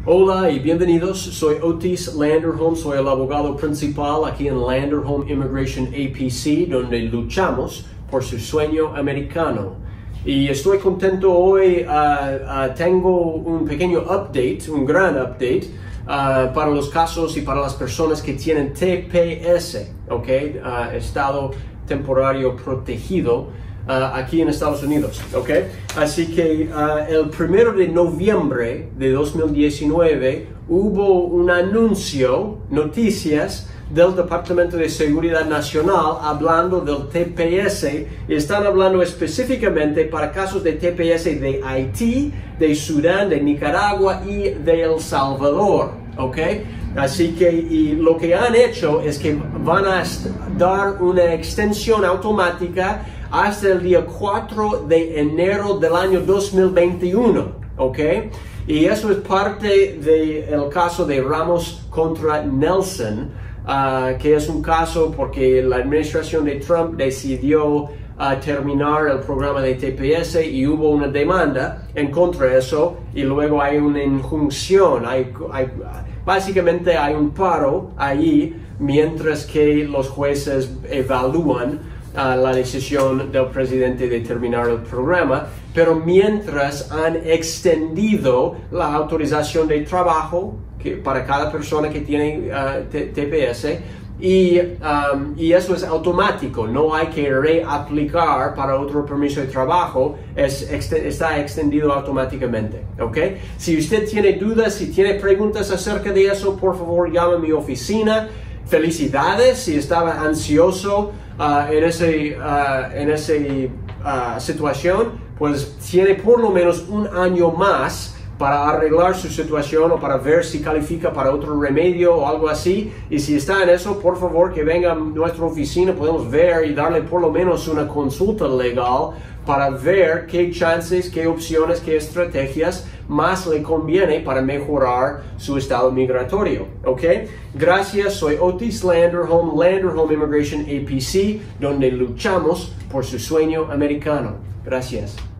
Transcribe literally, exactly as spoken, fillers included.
Hola y bienvenidos, soy Otis Landerholm, soy el abogado principal aquí en Landerholm Immigration A P C, donde luchamos por su sueño americano. Y estoy contento hoy, uh, uh, tengo un pequeño update, un gran update, uh, para los casos y para las personas que tienen T P S, ¿ok? Uh, Estado Temporario Protegido. Uh, aquí en Estados Unidos, ¿ok? Así que uh, el primero de noviembre de dos mil diecinueve hubo un anuncio, noticias del Departamento de Seguridad Nacional hablando del T P S y están hablando específicamente para casos de T P S de Haití, de Sudán, de Nicaragua y de El Salvador, ¿ok? Así que y lo que han hecho es que van a dar una extensión automática hasta el día cuatro de enero del año dos mil veintiuno, ¿ok? Y eso es parte del caso de Ramos contra Nelson, uh, que es un caso porque la administración de Trump decidió uh, terminar el programa de T P S y hubo una demanda en contra de eso y luego hay una injunción, hay, hay, básicamente hay un paro ahí mientras que los jueces evalúan Uh, la decisión del presidente de terminar el programa, pero mientras han extendido la autorización de trabajo que, para cada persona que tiene uh, T P S y, um, y eso es automático, no hay que reaplicar para otro permiso de trabajo, es, está extendido automáticamente, ¿ok? Si usted tiene dudas, si tiene preguntas acerca de eso, por favor llame a mi oficina. Felicidades si estaba ansioso uh, en esa uh, en ese, uh, situación, pues tiene por lo menos un año más para arreglar su situación o para ver si califica para otro remedio o algo así. Y si está en eso, por favor que venga a nuestra oficina, podemos ver y darle por lo menos una consulta legal para ver qué chances, qué opciones, qué estrategias más le conviene para mejorar su estado migratorio, ¿ok? Gracias, soy Otis Landerholm, Landerholm Immigration A P C, donde luchamos por su sueño americano. Gracias.